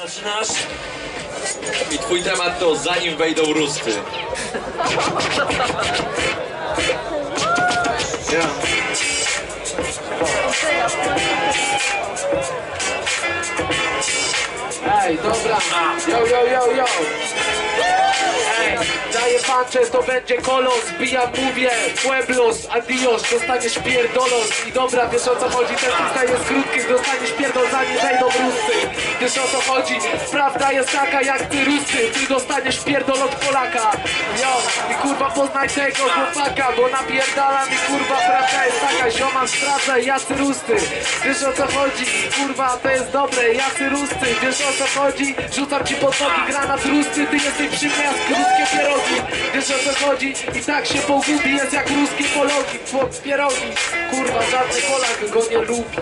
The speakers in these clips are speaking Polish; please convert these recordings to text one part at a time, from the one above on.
Zaczynasz? I twój temat to zanim wejdą rusty. Ja. Ej, dobra, yo. Ej, daję panczę, to będzie kolos, bijam, mówię, pueblos, adios, dostaniesz pierdolos. I dobra, wiesz o co chodzi, ten freestyle jest krótki, dostaniesz pierdol zanim wejdą rusty. Wiesz o co chodzi, prawda jest taka jak ty rusty, ty dostaniesz pierdol od Polaka. Yo, i kurwa poznaj tego chłopaka, bo napierdala mi kurwa, prawda jest taka, zioma sprawdza, jacy rusty. Wiesz o co chodzi, kurwa to jest dobre, jacy rusty. Wiesz o co chodzi, rzucam ci pod nogi granat rusty, ty jesteś przy mnie jak ruskie pierogi. Wiesz o co chodzi, i tak się pogubi, jest jak ruskie pierogi. Kurwa, żadny Polak go nie lubi.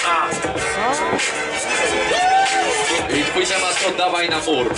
I twój temat to dawaj na mur.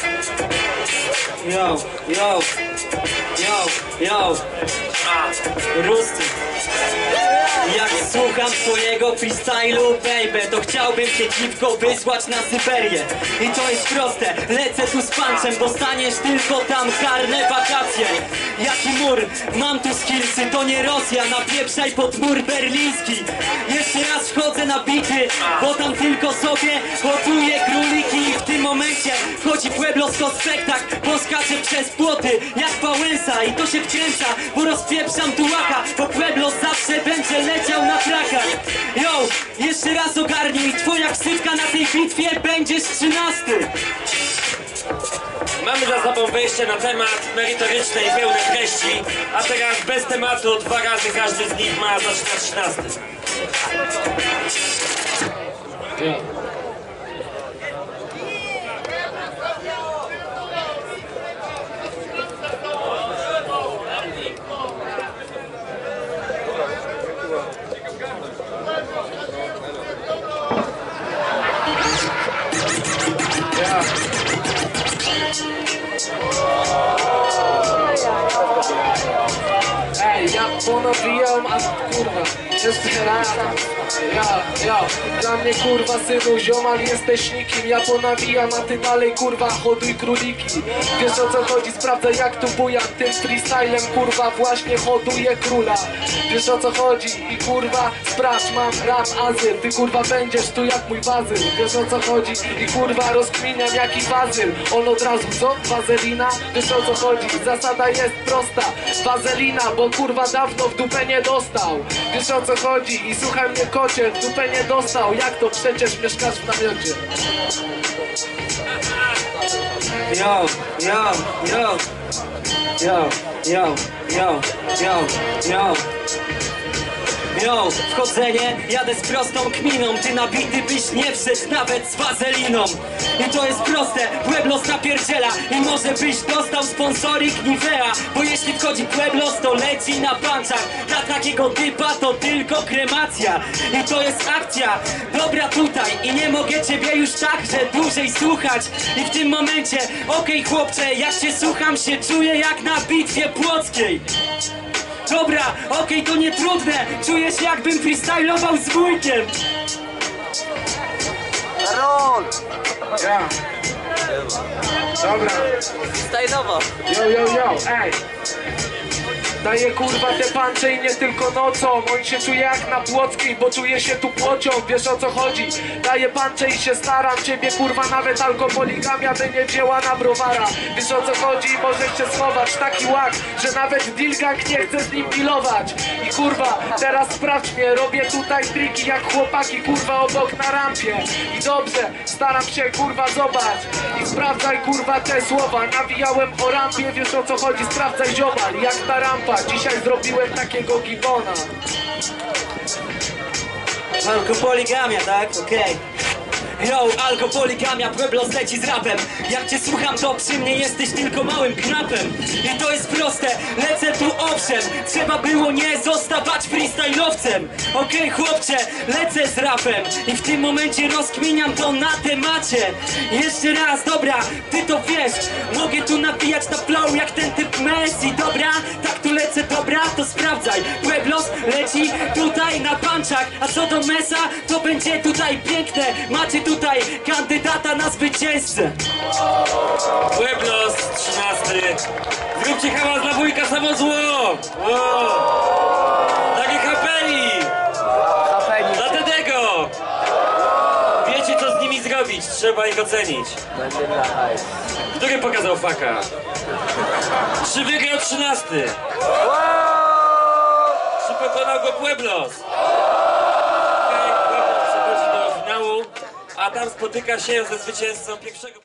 Yo. Rusty. Jak słucham twojego freestylu, baby, to chciałbym cię dziwko wysłać na Syberię. I to jest proste, lecę tu z punczem, dostaniesz tylko tam karne wakacje. Jaki mur? Mam tu skillsy, to nie Rosja, napieprzaj pod mur berliński. Jeszcze raz wchodzę na bity, bo tam tylko sobie gotuję króliki. I w tym momencie wchodzi Pueblos, to spektakl, poskaczę przez płoty jak Wałęsa. I to się wkręca, bo rozpieprzam tułaka, bo Pueblos zawsze będzie leciał na trakach. Yo, jeszcze raz ogarnij, twoja ksywka na tej bitwie będziesz 13. Mamy za sobą wejście na temat merytoryczny i pełny treści, a teraz bez tematu 2 razy każdy z nich ma zaczynać 13. Ej, ja ponawijam, a kurwa, jeszcze raz. Ja, dla mnie kurwa synu, ziomal jesteś nikim. Ja ponawijam, a ty dalej kurwa hoduj króliki. Wiesz o co chodzi, sprawdzę jak tu bujam. Tym freestylem kurwa właśnie hoduję króla. Wiesz o co chodzi i kurwa sprawdź, mam ram azyl. Ty kurwa będziesz tu jak mój wazyl. Wiesz o co chodzi i kurwa rozkminiam jaki wazyl. On od razu co? Wazelina? Wiesz o co chodzi, zasada jest prosta. Wazelina, bo kurwa dawno w dupę nie dostał. Wiesz o co chodzi i słuchaj mnie kocie, w dupę nie dostał. Jak to przecież mieszkasz w namiocie? Yo, wchodzenie, jadę z prostą kminą. Ty nabity byś nie wszedł nawet z wazeliną. I to jest proste, Pueblos napierdziela. I może byś dostał sponsorik Nivea. Bo jeśli wchodzi Pueblos, to leci na panczach. Dla takiego typa to tylko kremacja. I to jest akcja, dobra tutaj. I nie mogę ciebie już tak, że dłużej słuchać. I w tym momencie, okej chłopcze, jak cię słucham, się czuję jak na bitwie płockiej. Dobra, okej, to nie trudne. Czujesz jakbym freestylował z wujkiem. Karol! Ja. Dobra. Stajnowo! Yo, ej! Daję kurwa te pancze i nie tylko nocą. On się czuje jak na Płockiej, bo czuje się tu płocią. Wiesz o co chodzi? Daję pancze i się staram. Ciebie kurwa nawet alkopoligamia by nie wzięła na browara. Wiesz o co chodzi? Możesz się schować. Taki łak, że nawet Dilgang nie chce z nim dealować. I kurwa, teraz sprawdź mnie. Robię tutaj triki jak chłopaki kurwa obok na rampie. I dobrze, staram się kurwa zobacz. I sprawdzaj kurwa te słowa. Nawijałem o rampie, wiesz o co chodzi? Sprawdzaj ziomal, jak ta rampa. Dzisiaj zrobiłem takiego gibona. Alkopoligamia, tak? Okej. Yo, alkopoligamia, Pueblos leci z rapem. Jak cię słucham, to przy mnie jesteś tylko małym knapem. I to jest proste, lecę tu owszem. Trzeba było nie zostawać freestylowcem. Okej, chłopcze, lecę z rapem. I w tym momencie rozkminiam to na temacie. Jeszcze raz, dobra, ty to wiesz. Mogę tu nabijać na flow jak ten typ Messi. Dobra, tak tu lecę, dobra, to sprawdzaj. Pueblos leci tutaj na punchach. A co do Mesa, to będzie tutaj piękne. Macie tu tutaj kandydata na zwycięzcę. Pueblos 13. Zróbcie hałas dla wujka samozło! Takie kapeli! Dla Tedego! Wiecie co z nimi zrobić, trzeba ich ocenić. Który pokazał faka? Czy wygrał 13? Czy pokonał go Pueblos? Okej, Pueblos przechodzi do finału, a tam spotyka się ze zwycięzcą pierwszego...